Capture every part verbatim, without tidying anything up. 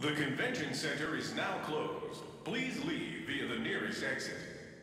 The convention center is now closed. Please leave via the nearest exit.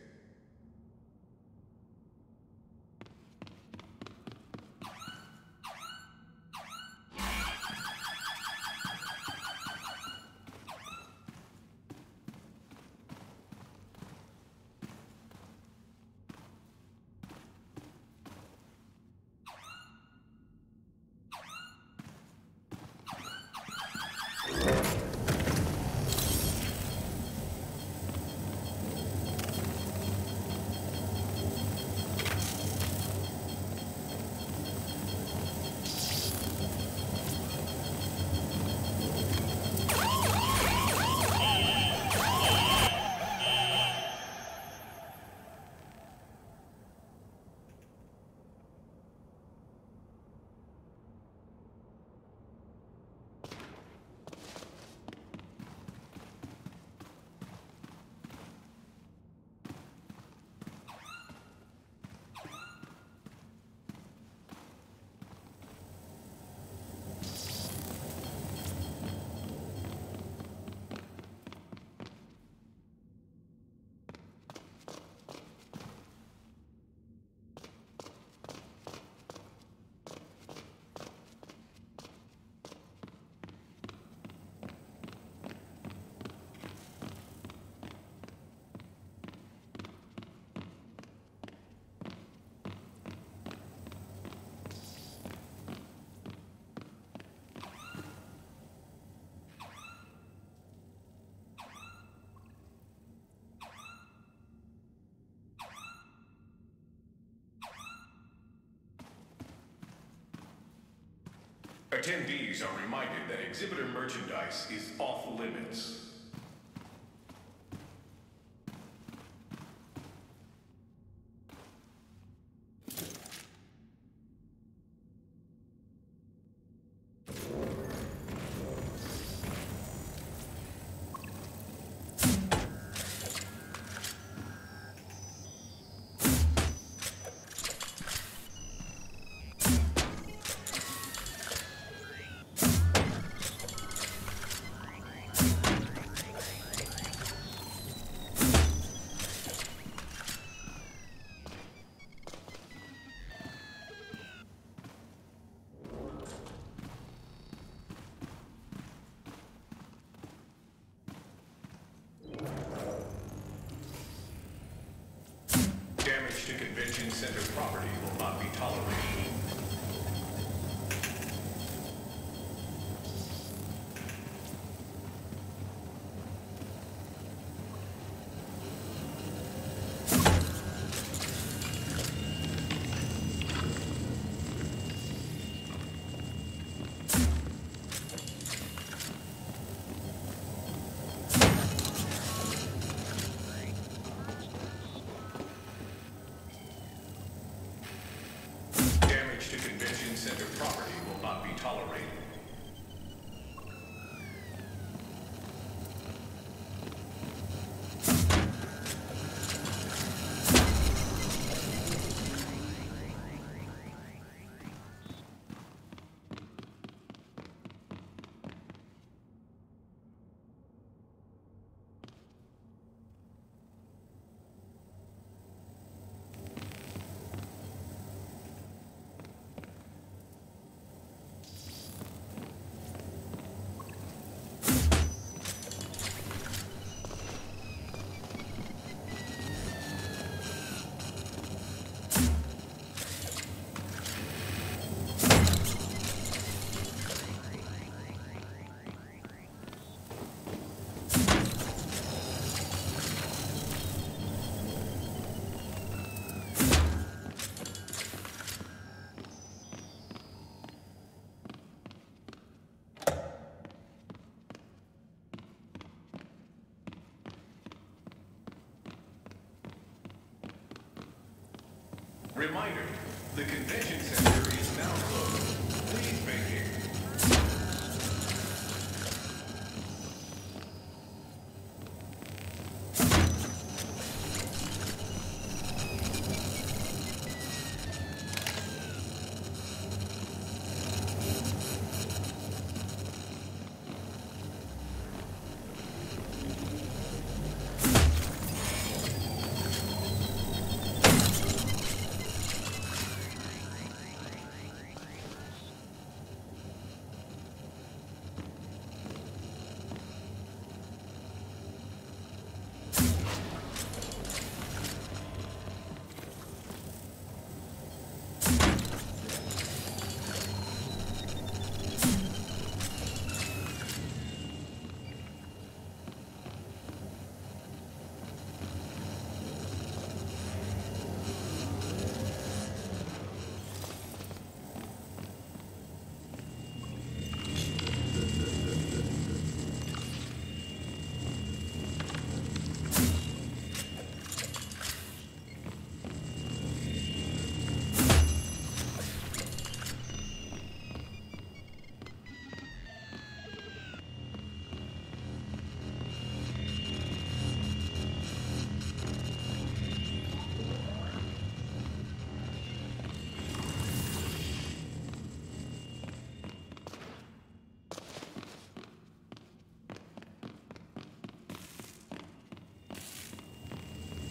Attendees are reminded that exhibitor merchandise is off limits. Damage to convention center property will not be tolerated. Damage to convention center property will not be tolerated. Reminder, the convention center is now closed. Please vacate.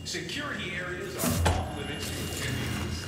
Security areas are off limits to attendees.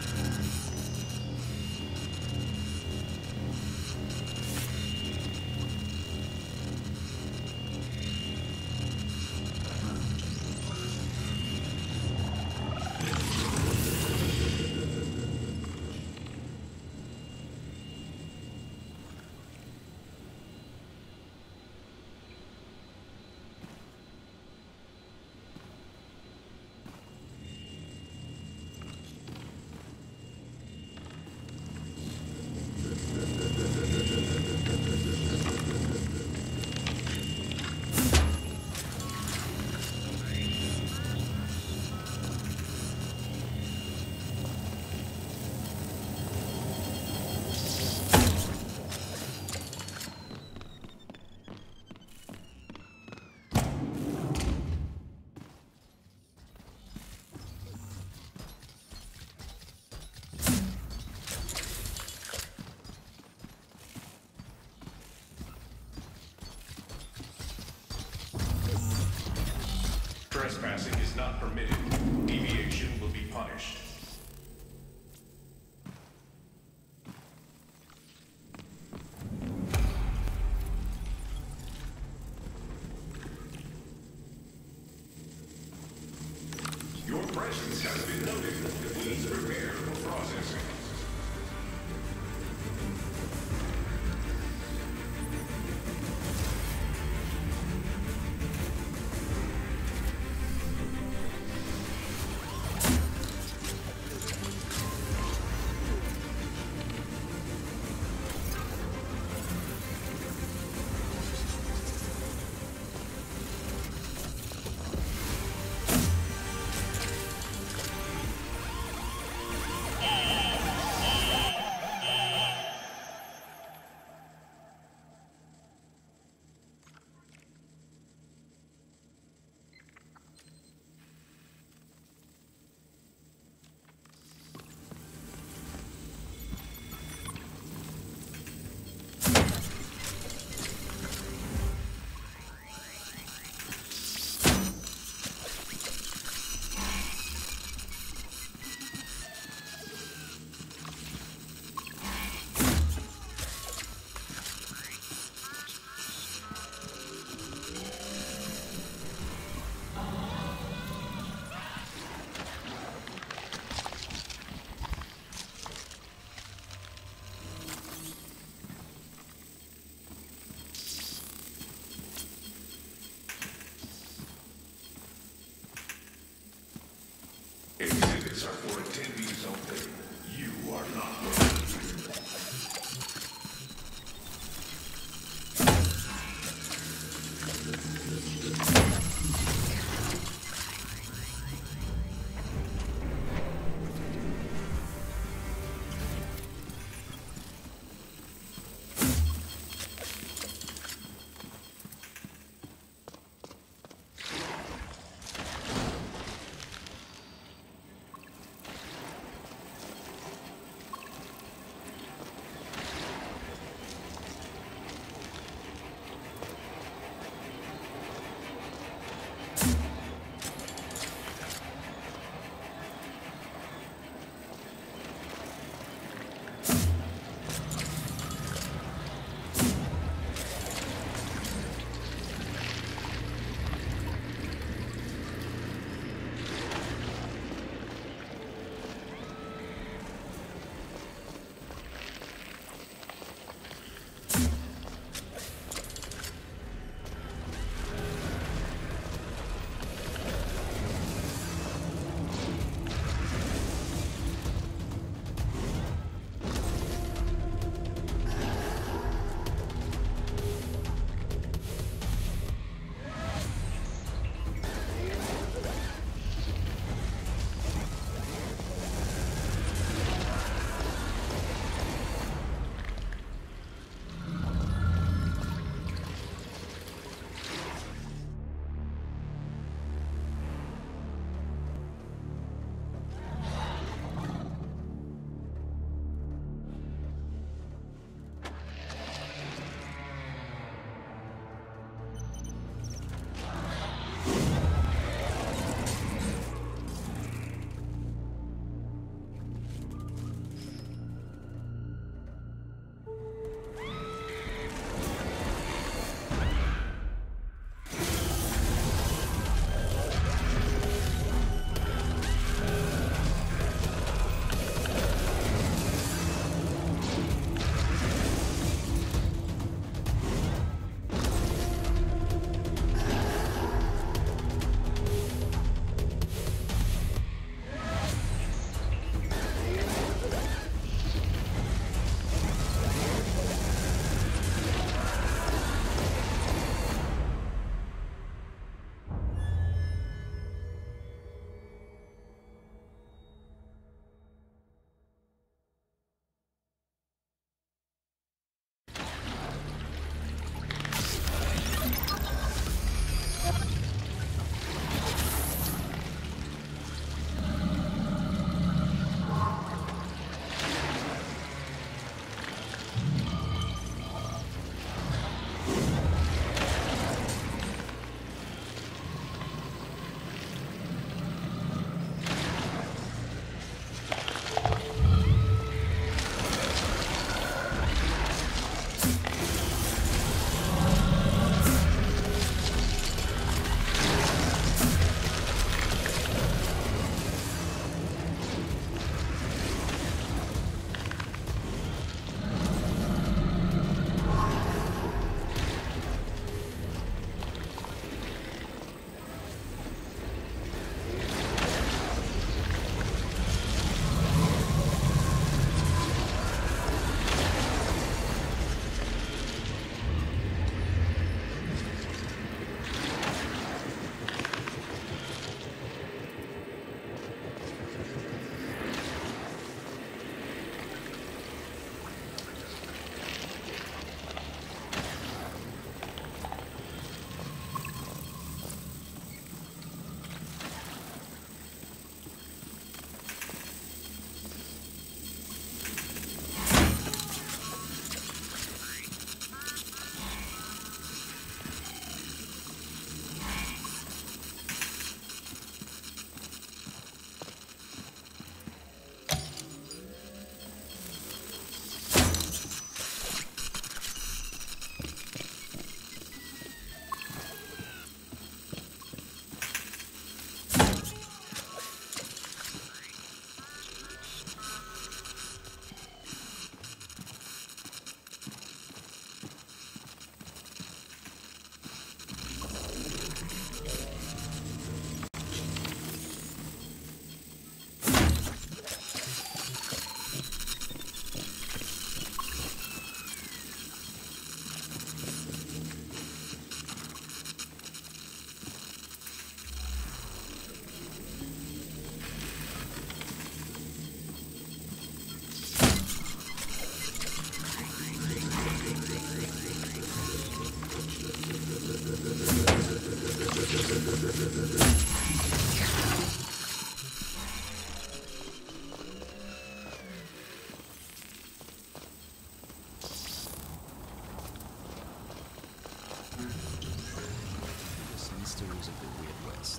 Trespassing is not permitted. Deviation will be punished. Your presence has been noted. Please prepare for processing. Exhibits are for attendees only. You are not welcome. Mysteries of the Weird West.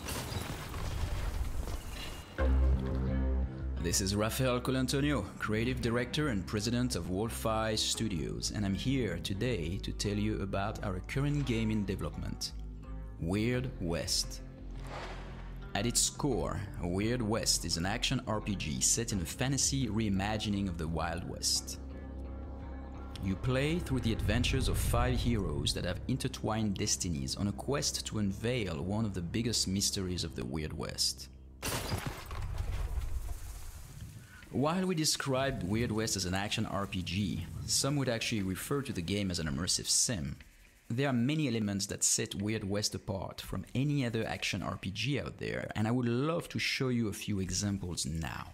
This is Rafael Colantonio, Creative Director and President of Wolfeye Studios, and I'm here today to tell you about our current game in development, Weird West. At its core, Weird West is an action R P G set in a fantasy reimagining of the Wild West. You play through the adventures of five heroes that have intertwined destinies on a quest to unveil one of the biggest mysteries of the Weird West. While we described Weird West as an action R P G, some would actually refer to the game as an immersive sim. There are many elements that set Weird West apart from any other action R P G out there, and I would love to show you a few examples now.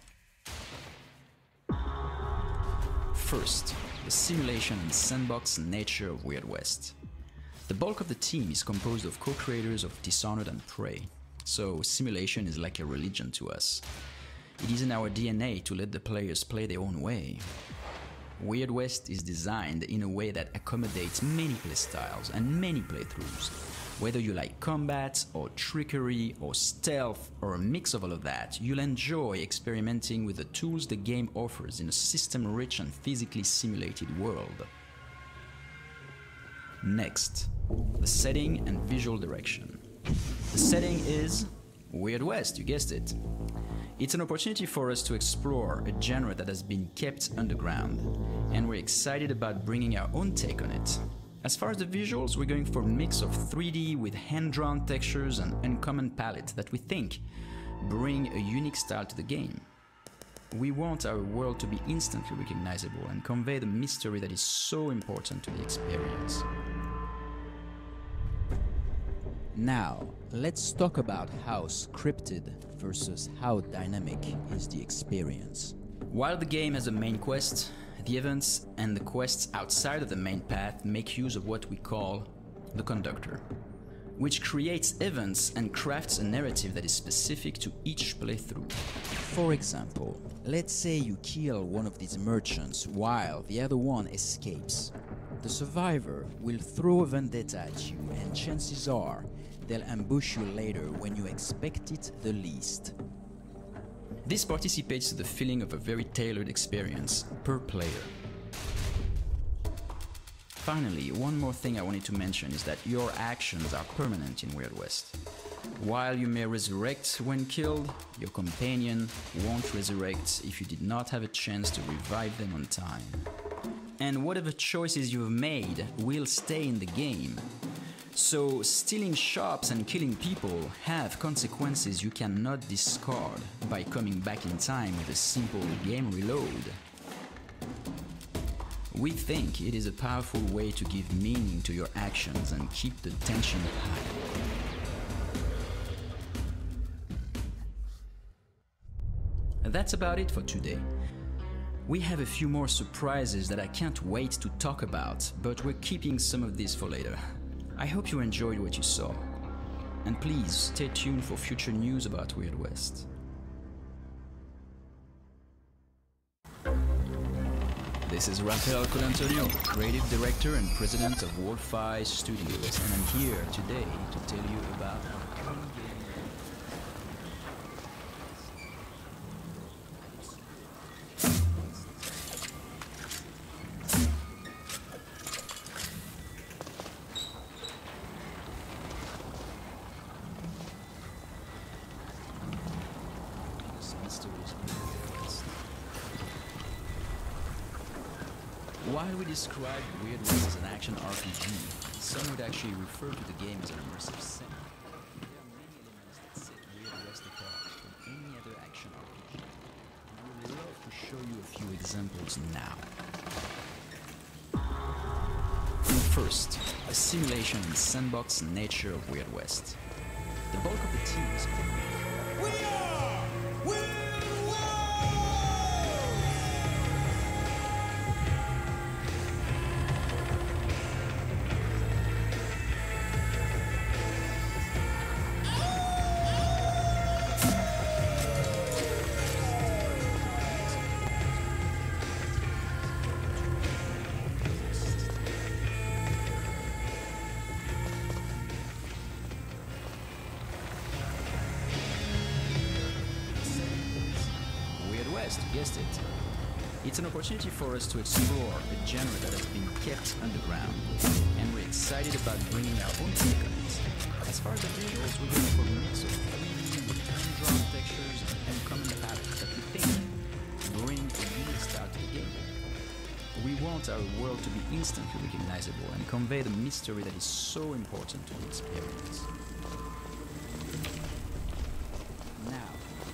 First, the simulation and sandbox nature of Weird West. The bulk of the team is composed of co-creators of Dishonored and Prey, so simulation is like a religion to us. It is in our D N A to let the players play their own way. Weird West is designed in a way that accommodates many playstyles and many playthroughs. Whether you like combat, or trickery, or stealth, or a mix of all of that, you'll enjoy experimenting with the tools the game offers in a system-rich and physically simulated world. Next, the setting and visual direction. The setting is Weird West, you guessed it. It's an opportunity for us to explore a genre that has been kept underground, and we're excited about bringing our own take on it. As far as the visuals, we're going for a mix of three D with hand-drawn textures and uncommon palette that we think bring a unique style to the game. We want our world to be instantly recognizable and convey the mystery that is so important to the experience. Now, let's talk about how scripted versus how dynamic is the experience. While the game has a main quest, the events and the quests outside of the main path make use of what we call the conductor, which creates events and crafts a narrative that is specific to each playthrough. For example, let's say you kill one of these merchants while the other one escapes. The survivor will throw a vendetta at you, and chances are they'll ambush you later when you expect it the least. This participates to the feeling of a very tailored experience per player. Finally, one more thing I wanted to mention is that your actions are permanent in Weird West. While you may resurrect when killed, your companion won't resurrect if you did not have a chance to revive them on time. And whatever choices you've made will stay in the game. So stealing shops and killing people have consequences you cannot discard by coming back in time with a simple game reload. We think it is a powerful way to give meaning to your actions and keep the tension high. That's about it for today. We have a few more surprises that I can't wait to talk about, but we're keeping some of this for later. I hope you enjoyed what you saw, and please stay tuned for future news about Weird West. This is Rafael Colantonio, Creative Director and President of Wolfeye Studios, and I'm here today to tell you about our current game. While we describe Weird West as an action R P G, some would actually refer to the game as an immersive sim. There are many elements that set Weird West apart from any other action R P G, and I would love to show you a few examples now. First, the simulation and sandbox nature of Weird West. The bulk of the team is We are Weird West! yes, you guessed it. It's an opportunity for us to explore a genre that has been kept underground, and we're excited about bringing our own take on it. As far as the visuals, we're going for a mix of three D with hand-drawn textures and common patterns that we think bring a unique style to the game. We want our world to be instantly recognizable and convey the mystery that is so important to the experience. Now,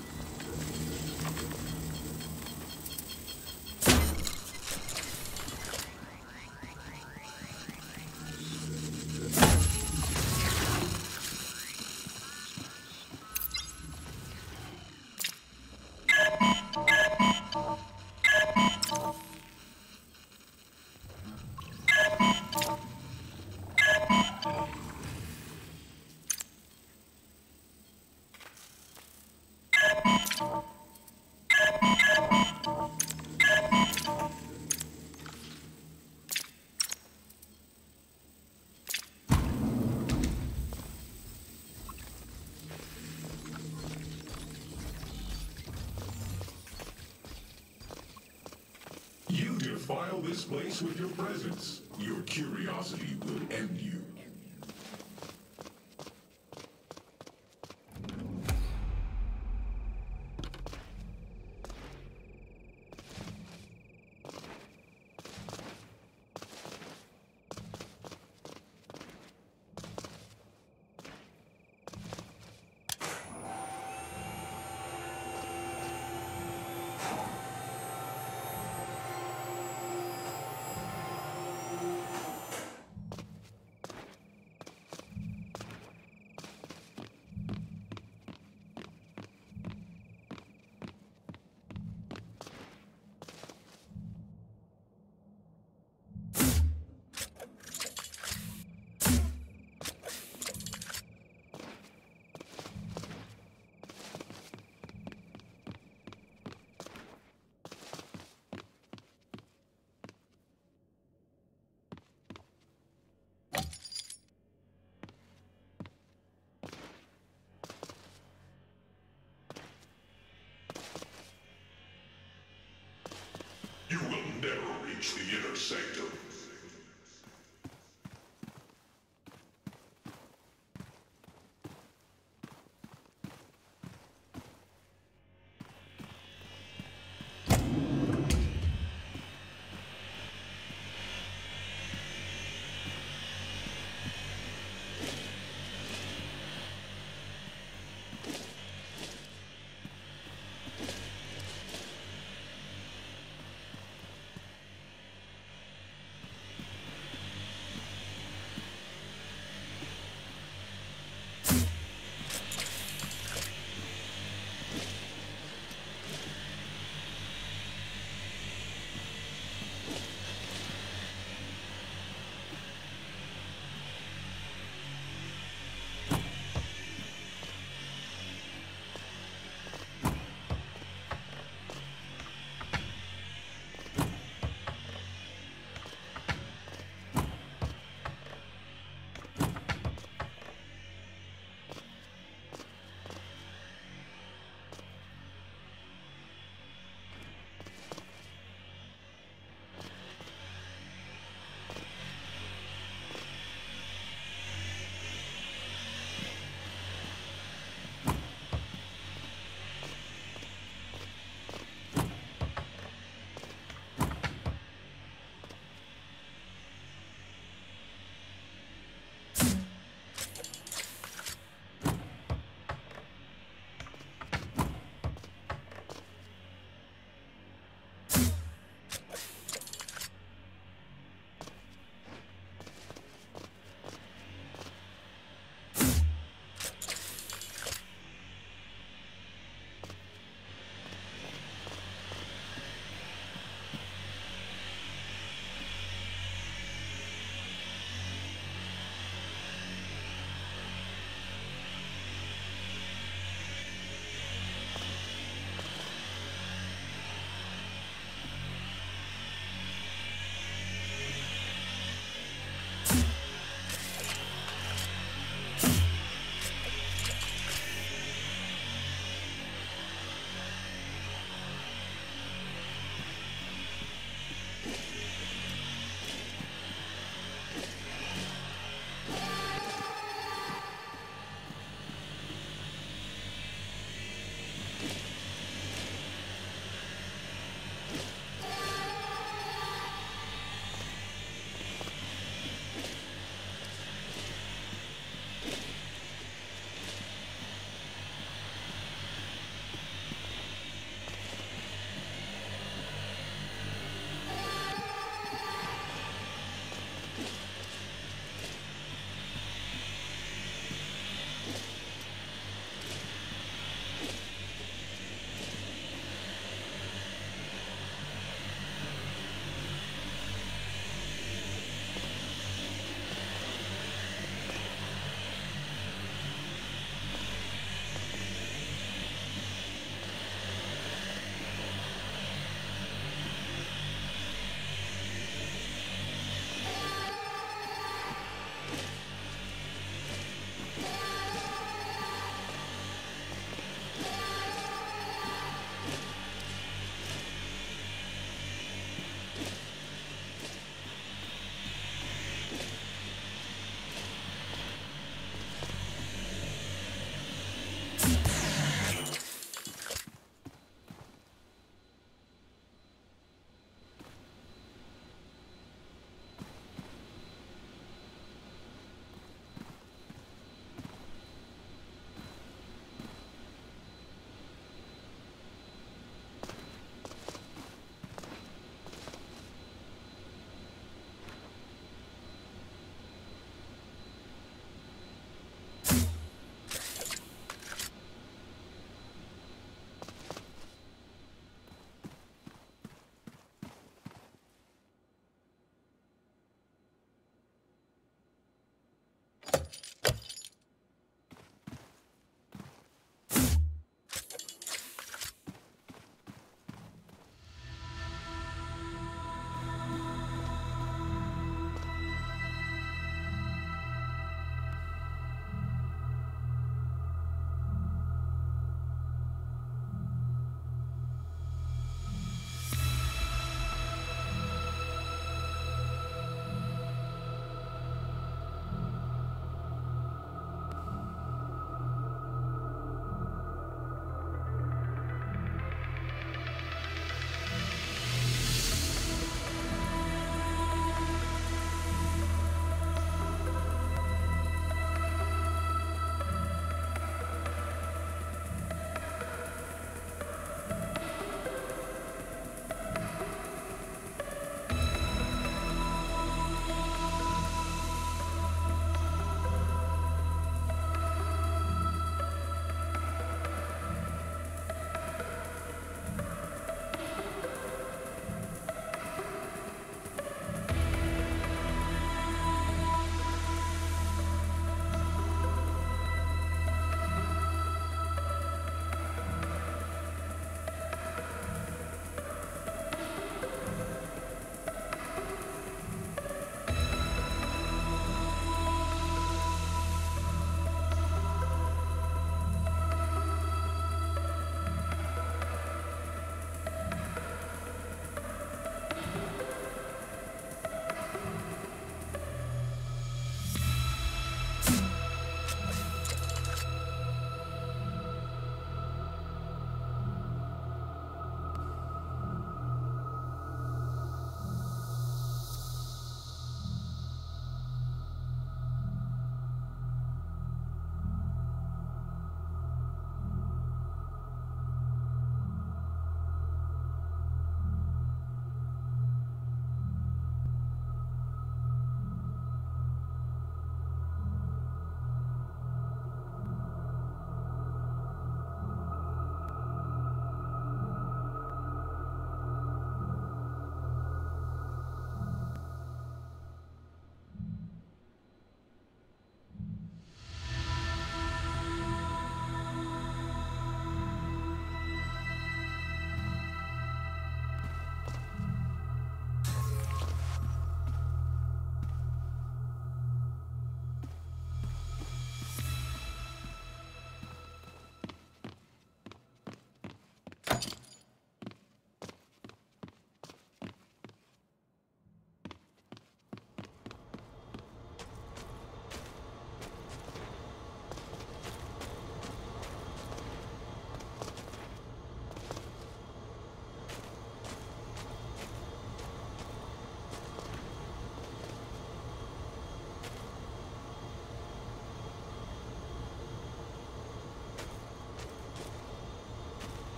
You defile this place with your presence. Your curiosity will end you. You will never reach the inner sanctum.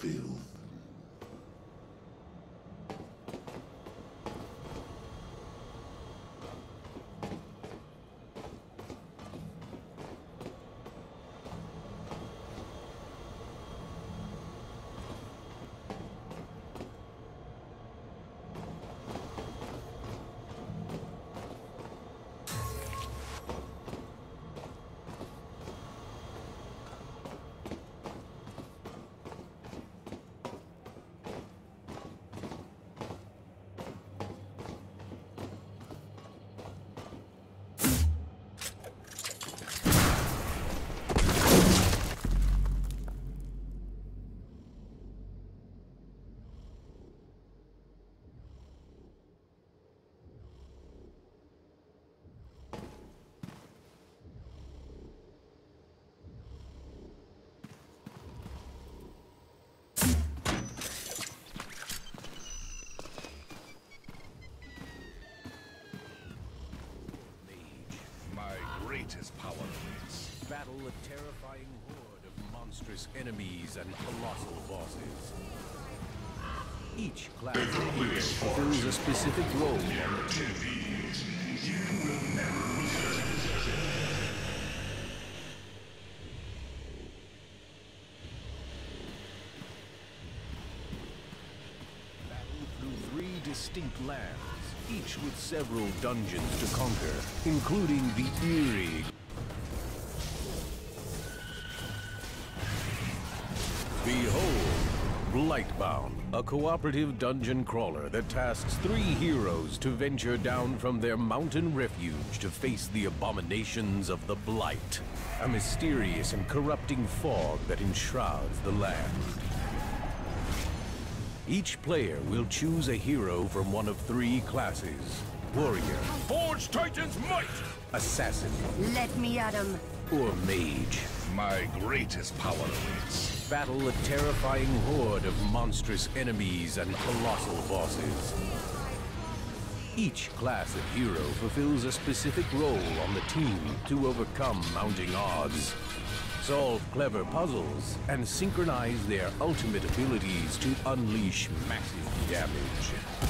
fulfill. Greatest power awaits. Battle a terrifying horde of monstrous enemies and colossal bosses. Each class fulfills a specific role on the team. Battle through three distinct lands, each with several dungeons to conquer, including the eerie... Behold, Blightbound, a cooperative dungeon crawler that tasks three heroes to venture down from their mountain refuge to face the abominations of the Blight, a mysterious and corrupting fog that enshrouds the land. Each player will choose a hero from one of three classes: warrior, Forge Titan's might! assassin, Let me at him. or mage. My greatest power awaits. Battle a terrifying horde of monstrous enemies and colossal bosses. Each class of hero fulfills a specific role on the team to overcome mounting odds, solve clever puzzles, and synchronize their ultimate abilities to unleash massive damage.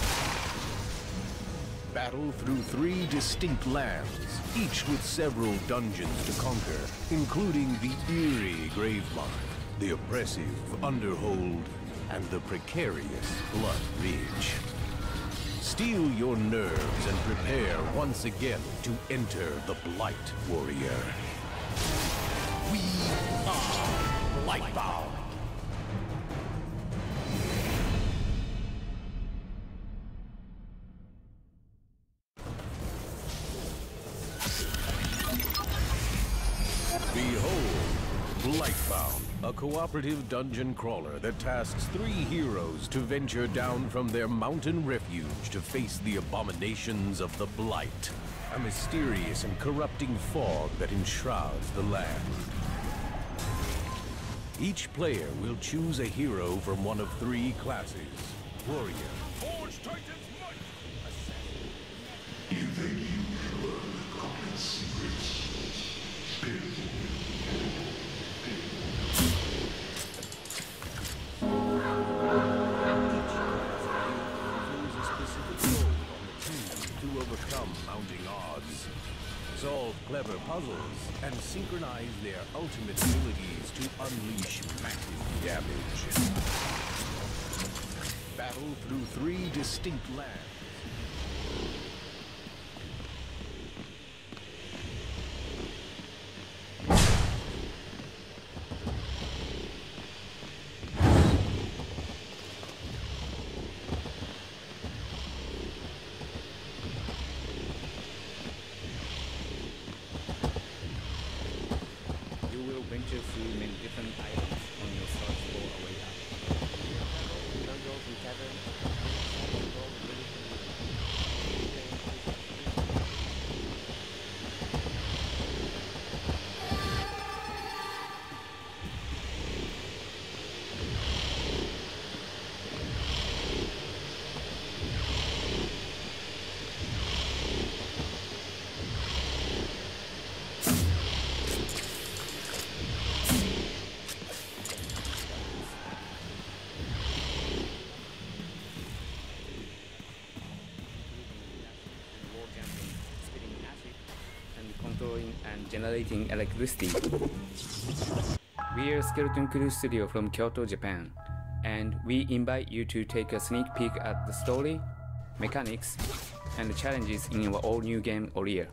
Battle through three distinct lands, each with several dungeons to conquer, including the eerie Gravemark, the oppressive Underhold, and the precarious Blood Ridge. Steel your nerves and prepare once again to enter the Blight Warrior. We are Blightbound. Behold, Blightbound, a cooperative dungeon crawler that tasks three heroes to venture down from their mountain refuge to face the abominations of the Blight, a mysterious and corrupting fog that enshrouds the land. Each player will choose a hero from one of three classes: warrior, Forge Titan's might! You think you learn the common secrets? to overcome mounting odds, solve clever puzzles, and synchronize their ultimate abilities to unleash massive damage. Battle through three distinct lands. Venture through many different items on your search for a way out. Jungles and caverns, controlling and generating electricity. We are Skeleton Crew Studio from Kyoto, Japan, and we invite you to take a sneak peek at the story, mechanics, and the challenges in our all-new game Olia.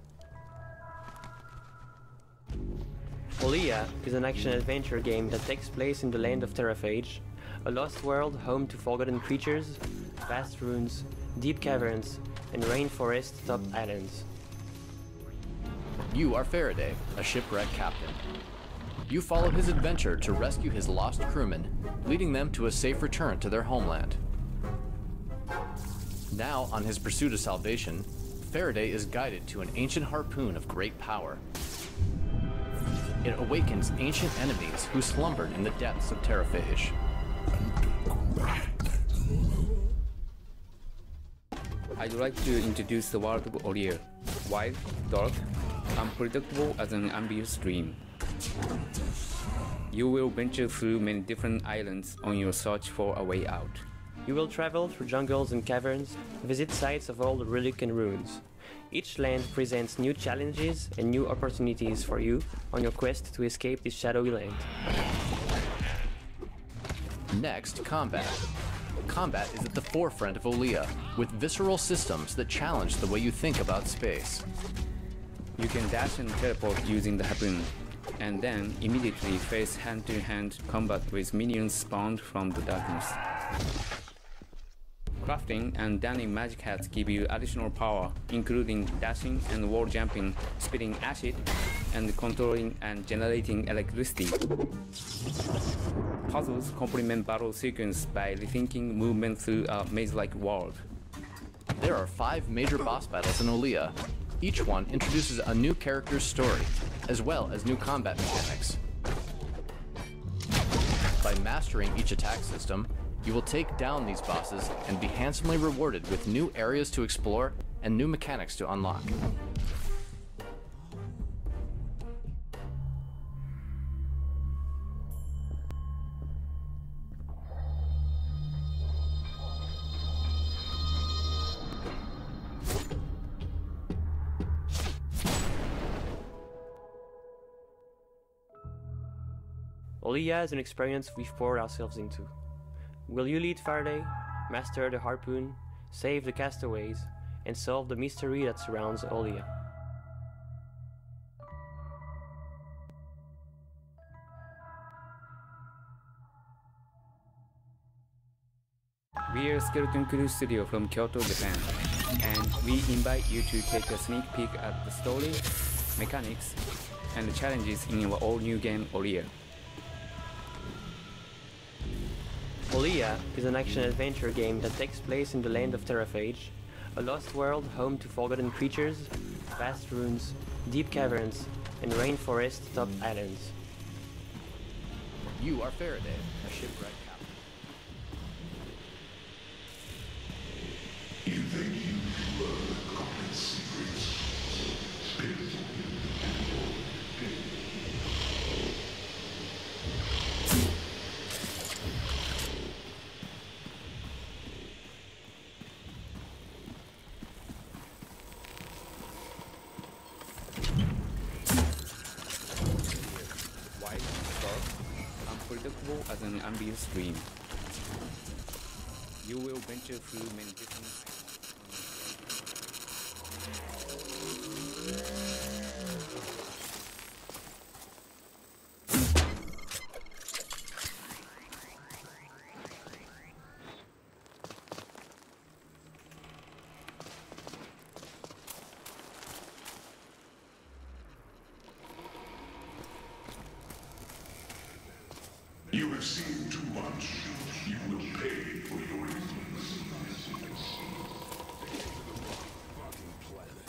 Olia is an action-adventure game that takes place in the land of Terraphage, a lost world home to forgotten creatures, vast ruins, deep caverns, and rainforest-topped islands. You are Faraday, a shipwrecked captain. You follow his adventure to rescue his lost crewmen, leading them to a safe return to their homeland. Now, on his pursuit of salvation, Faraday is guided to an ancient harpoon of great power. It awakens ancient enemies who slumbered in the depths of Terraphage. I'd like to introduce the world of Olia. Wild, dark, unpredictable as an ambitious dream. You will venture through many different islands on your search for a way out. You will travel through jungles and caverns, visit sites of old relics and ruins. Each land presents new challenges and new opportunities for you on your quest to escape this shadowy land. Next, combat. Combat is at the forefront of Olia, with visceral systems that challenge the way you think about space. You can dash and teleport using the harpoon, and then immediately face hand-to-hand combat with minions spawned from the darkness. Crafting and donning magic hats give you additional power, including dashing and wall jumping, spitting acid, and controlling and generating electricity. Puzzles complement battle sequence by rethinking movement through a maze-like world. There are five major boss battles in Olia. Each one introduces a new character's story, as well as new combat mechanics. By mastering each attack system, you will take down these bosses and be handsomely rewarded with new areas to explore and new mechanics to unlock. Olia is an experience we've poured ourselves into. Will you lead Faraday, master the harpoon, save the castaways, and solve the mystery that surrounds Olia? We are Skeleton Crew Studio from Kyoto, Japan, and we invite you to take a sneak peek at the story, mechanics, and the challenges in our all-new game Olia. Olia is an action-adventure game that takes place in the land of Terraphage, a lost world home to forgotten creatures, vast ruins, deep caverns, and rainforest-topped islands. You are Faraday, a shipwrecked captain. You think you learn the complete secrets? Spirit. Wild, dark, unpredictable as an ambitious dream. You will venture through many different You have seen too much. You will pay for your ignorance. Fucking planet.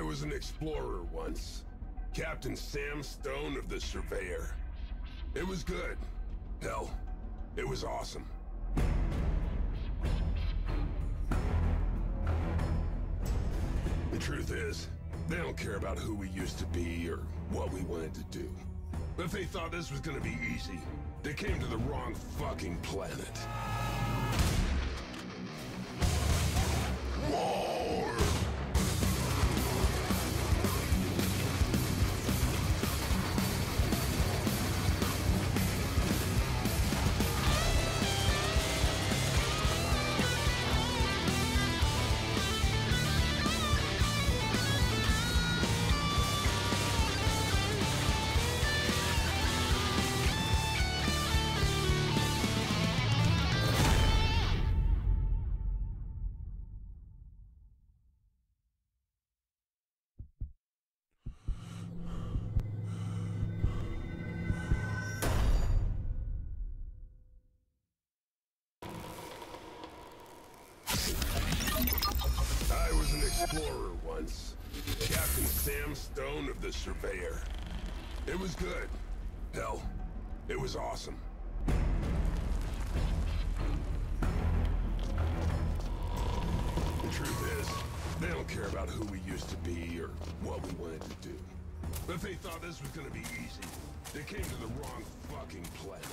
I was an explorer once. Captain Sam Stone of the Surveyor. It was good. Hell, it was awesome. The truth is, they don't care about who we used to be or what we wanted to do. But if they thought this was gonna be easy, they came to the wrong fucking planet. War! I was an explorer once. Captain Sam Stone of the Surveyor. It was good. Hell, it was awesome. The truth is, they don't care about who we used to be or what we wanted to do. But if they thought this was gonna be easy, they came to the wrong fucking planet.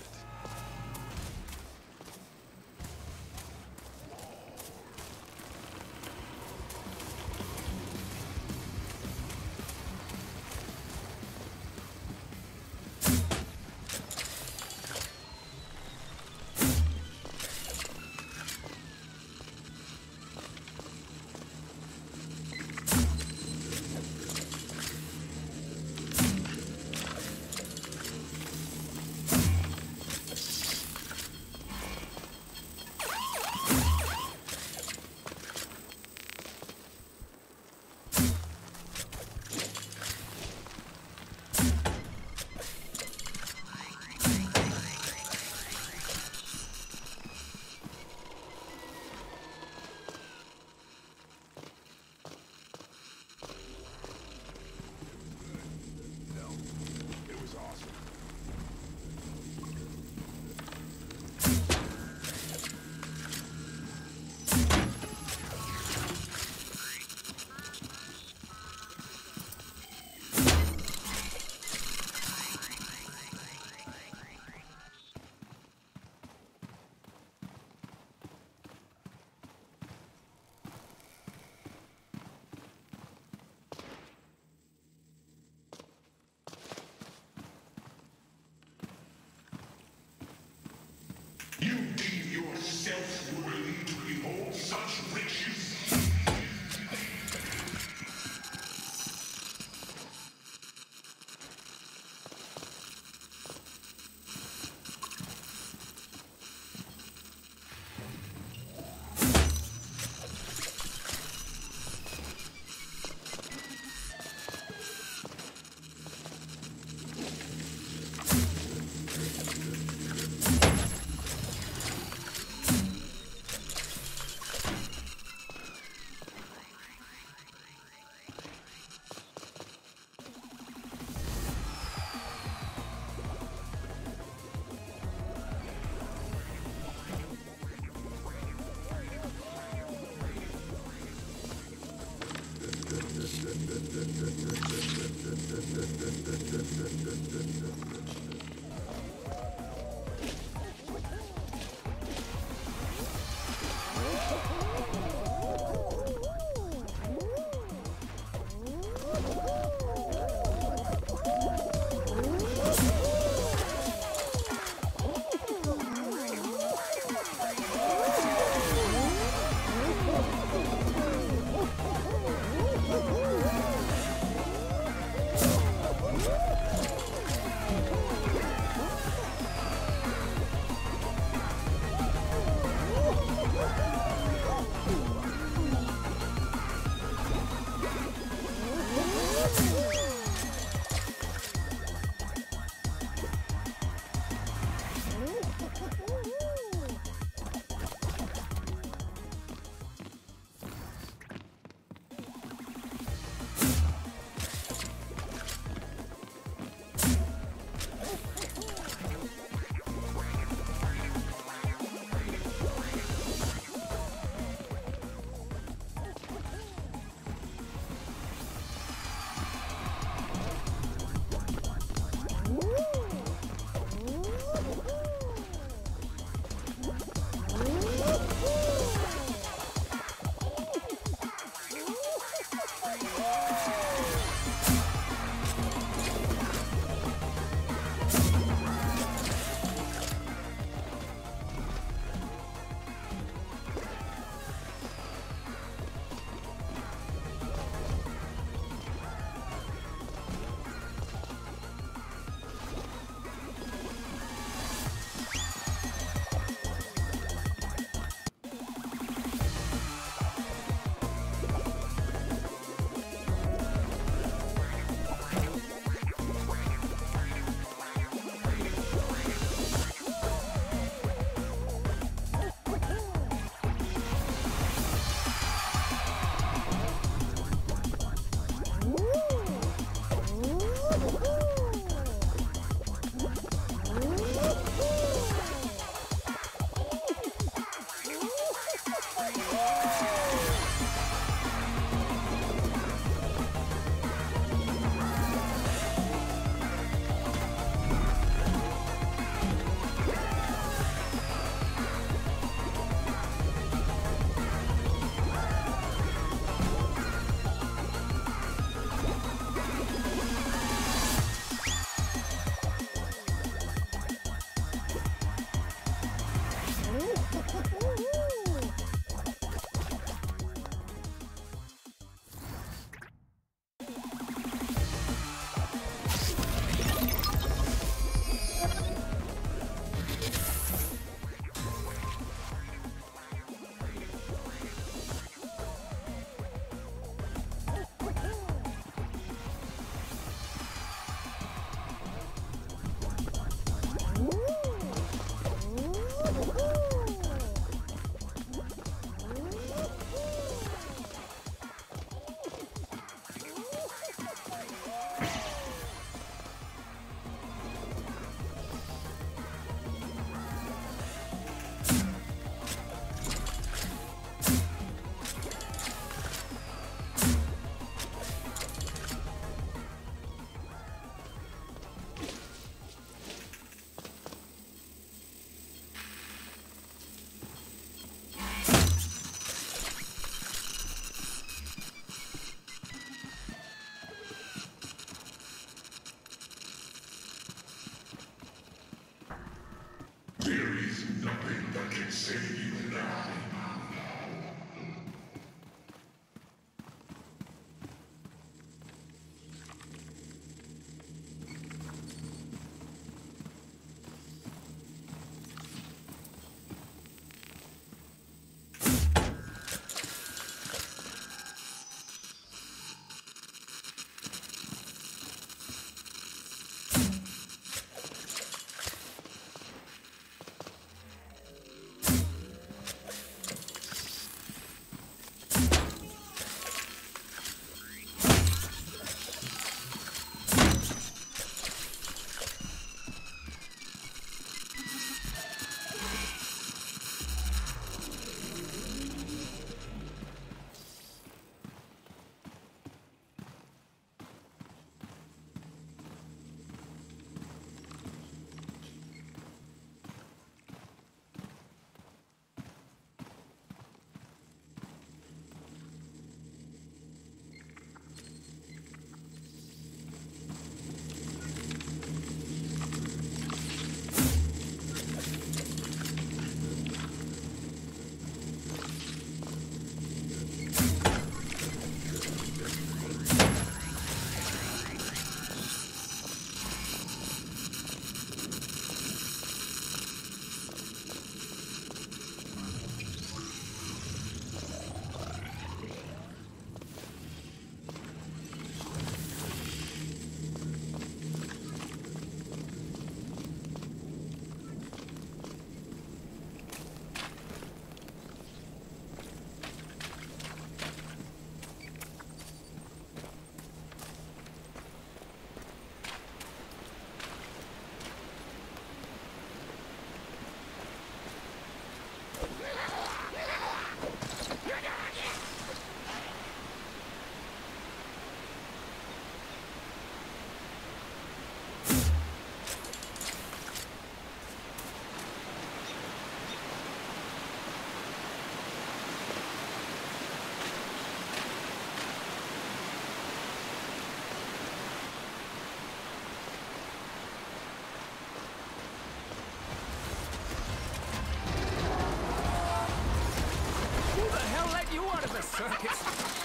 hell let you out of the circus?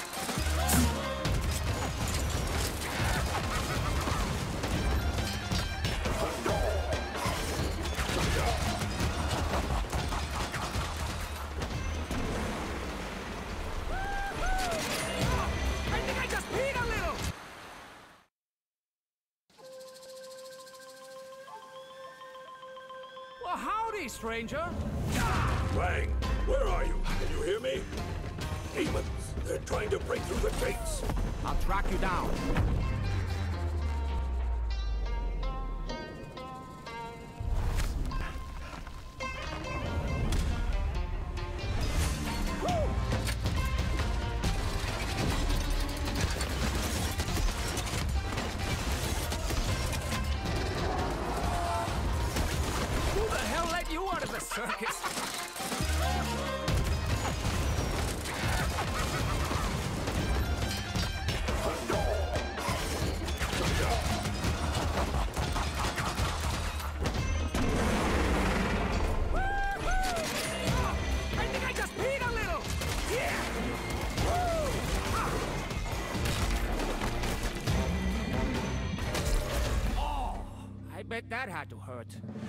I think I just peed a little! Well, howdy, stranger! Wang, where are you? Can you hear me? Demons, they're trying to break through the gates. I'll track you down. Who the hell let you out of the circus? I think I just peed a little! Yeah! Woo! Oh, I bet that had to hurt.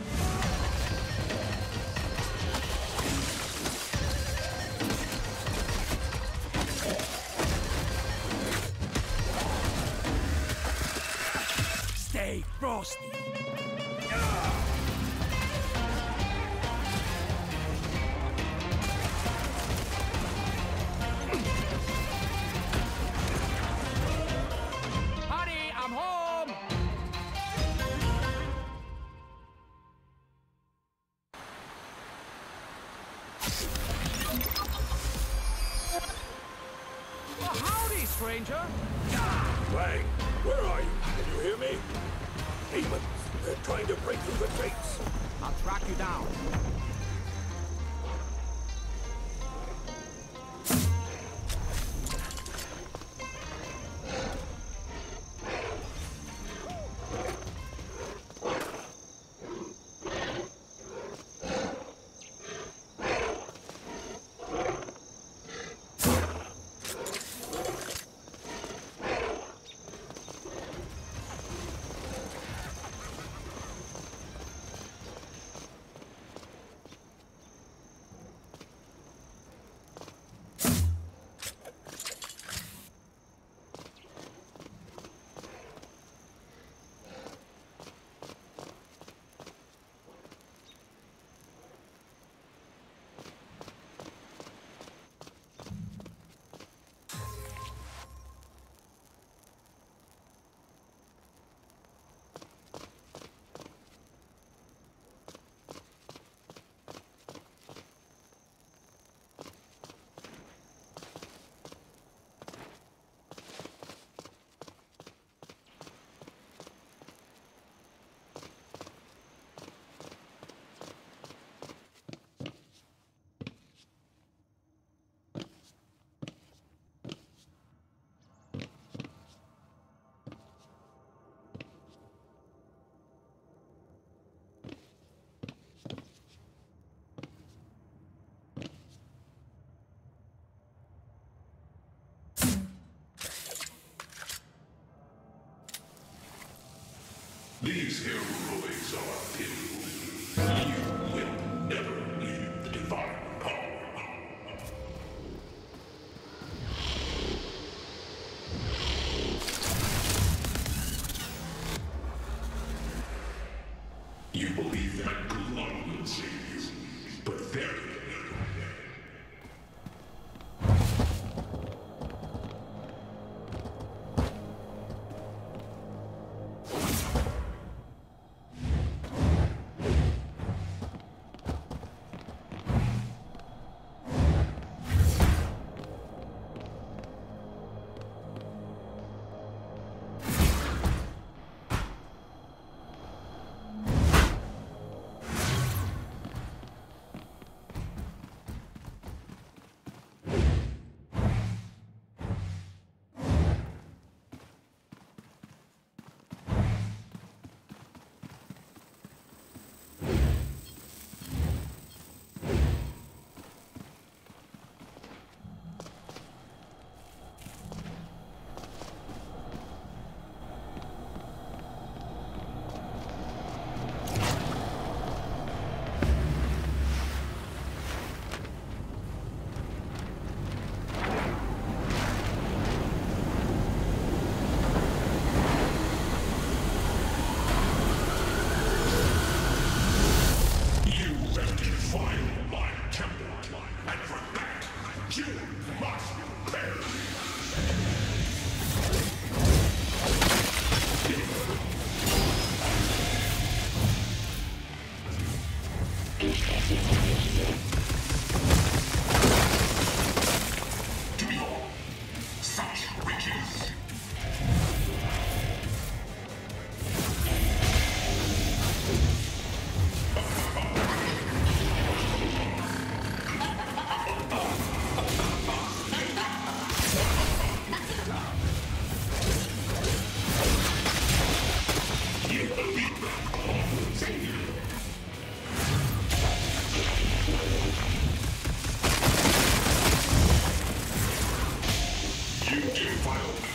Stay frosty. Honey, I'm home. Well, howdy, stranger. Wang, where are you? Can you hear me? Demons, they're trying to break through the gates. I'll track you down. These heroics are pitiful. You will never leave the divine power. You believe that blood will save you, but very little. must perish. To behold such riches. You defiled